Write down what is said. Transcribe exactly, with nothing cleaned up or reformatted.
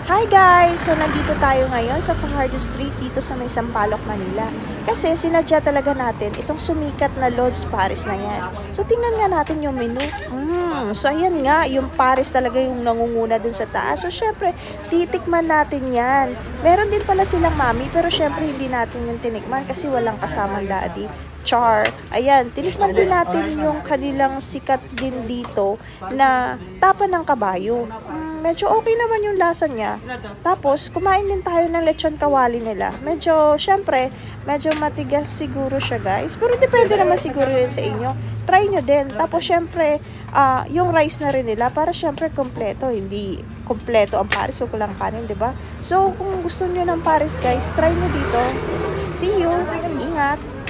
Hi guys! So nandito tayo ngayon sa Fajardo Street dito sa may Sampaloc, Manila. Kasi sinadya talaga natin itong sumikat na Lods Paris na yan. So tingnan nga natin yung menu. Mm, so ayan nga, yung Paris talaga yung nangunguna dun sa taas. So syempre, titikman natin yan. Meron din pala silang mami pero syempre hindi natin yung tinikman kasi walang kasamang daddy. Char. Ayan, tinikman din natin yung kanilang sikat din dito na tapa ng kabayo. Mm, medyo okay naman yung lasa niya. Tapos, kumain din tayo ng lechon kawali nila. Medyo, syempre, medyo matigas siguro siya guys. Pero depende naman siguro rin sa inyo. Try nyo din. Tapos, syempre, uh, yung rice na rin nila para syempre kompleto. Hindi kompleto ang Paris. Huwag ko lang kanin, diba? So, kung gusto nyo ng Paris guys, try nyo dito. See you! Ingat!